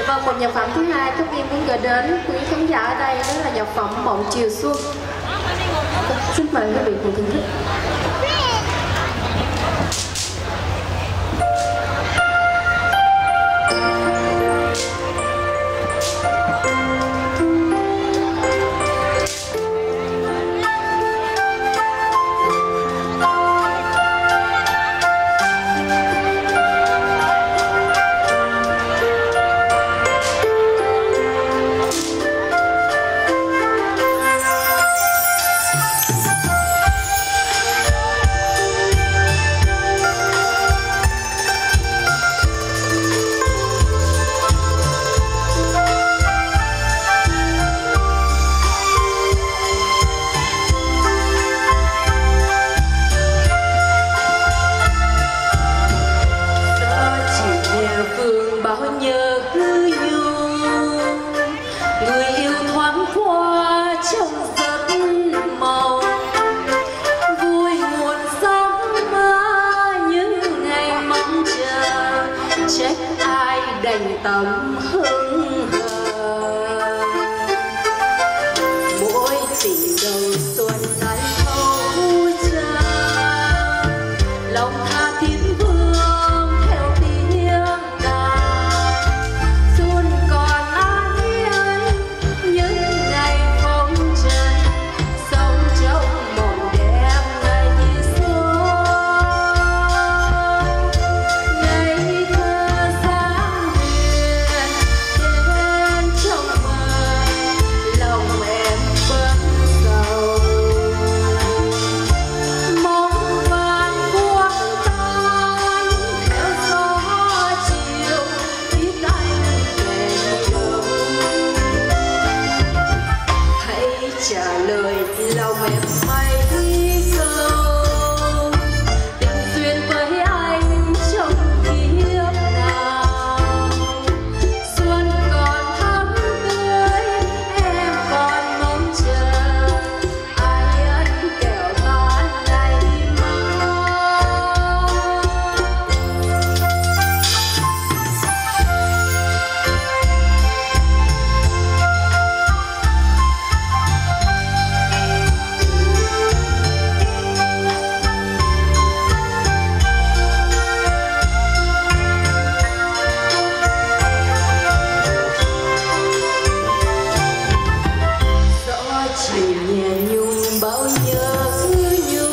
Vâng, một nhạc phẩm thứ hai Trúc Yên muốn gửi đến quý khán giả ở đây đó là nhạc phẩm Mộng Chiều Xuân. Xin mời quý vị cùng thưởng thức. Tâm hững hờ mỗi tình đầu xuân lại thâu cha lòng tha thiết vương theo tiếng đàn xuân còn an yên những ngày phong trần sống trong mộng đẹp ngày xuân ngày thơ sáng trả lời lòng em may câu tình duyên với anh trong kiếp nào xuân còn thắm tươi em còn mong chờ ai ân kẻo tan ngày mai. Chiều nhẹ nhung bao nhớ nhung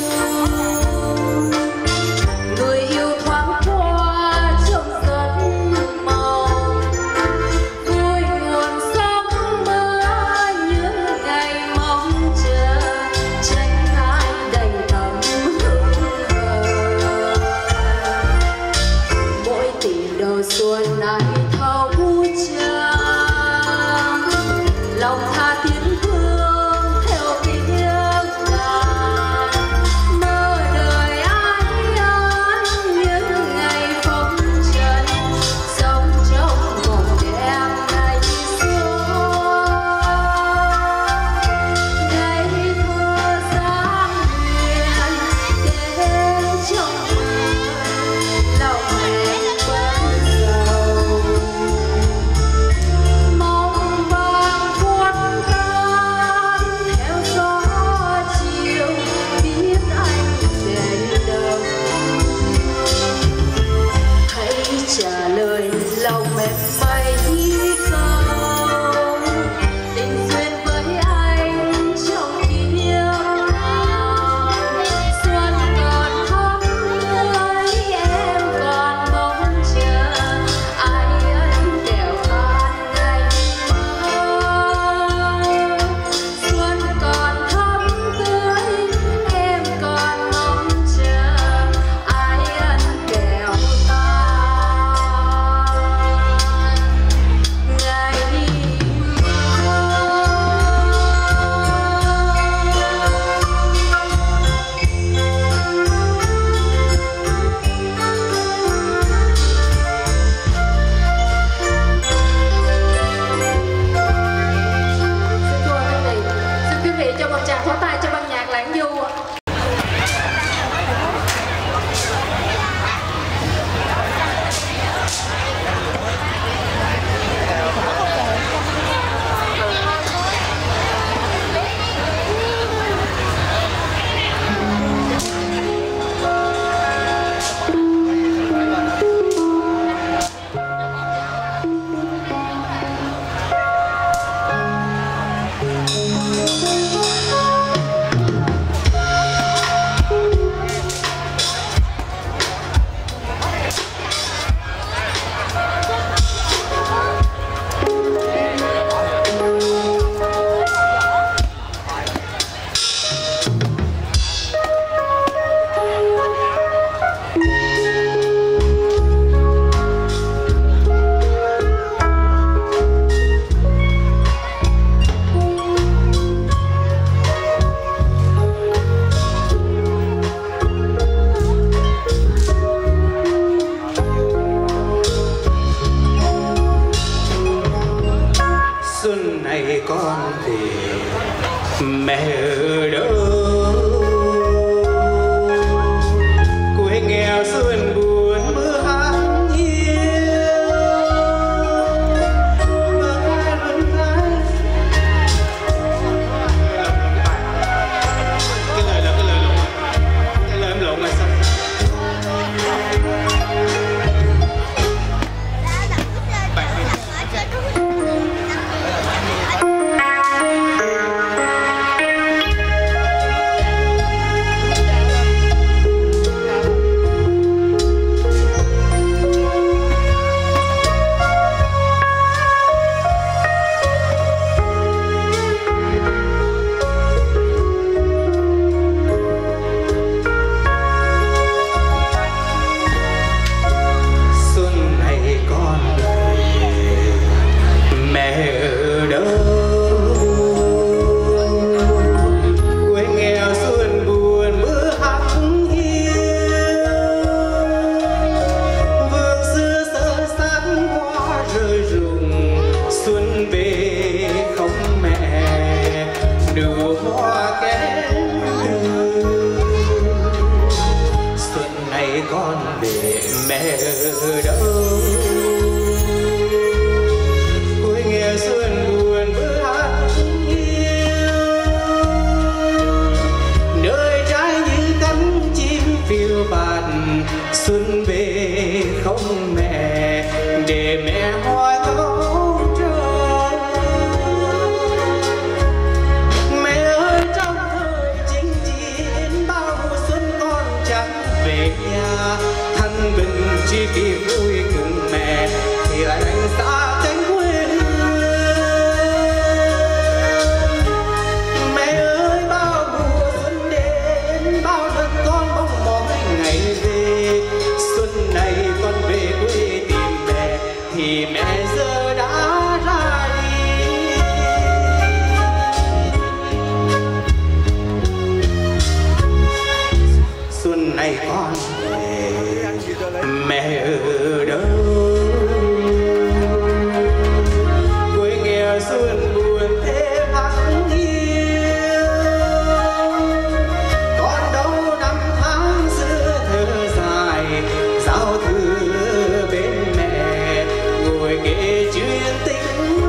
người yêu thoáng qua trong giấc mộng vui nguồn sống mơ những ngày mong chờ tránh ai đầy tâm hững hờ mỗi tình đầu xuân này thâu cha lòng tha thiết trả lời lòng em bay câu tình duyên với anh trong kiếp nào xuân còn thắm tươi em còn mong chờ ai ân kẻo tan ngày mai xuân còn thắm tươi em còn mong chờ ai ân kẻo tan ngày con về mẹ ở đâu? Quê nghèo xuân buồn mưa hát hiu, mưa hai luân thái. Cái lời là cái lời lộn, cái lời em lộn là sao? Con về mẹ ở đâu? Quê nghèo xuân buồn bữa hát hiu, nơi trái như cánh chim phiêu bạt. Xuân về không mẹ, để mẹ hoài thấu trời. Mẹ ơi trong thời chinh chiến bao mùa xuân con chẳng về nhà, thân bình chỉ kịp vui cùng mẹ thì lại đánh xa cánh quê hương. Mẹ ơi bao mùa xuân đến, bao lần con mong mỏi ngày về. Xuân này con về quê tìm mẹ thì mẹ giờ đã ra đi. Xuân này con về mẹ ở đâu? Quê nghèo xuân buồn thêm hắt hiu, còn đâu năm tháng xưa thơ dài giao thừa bên mẹ, ngồi kể chuyện tình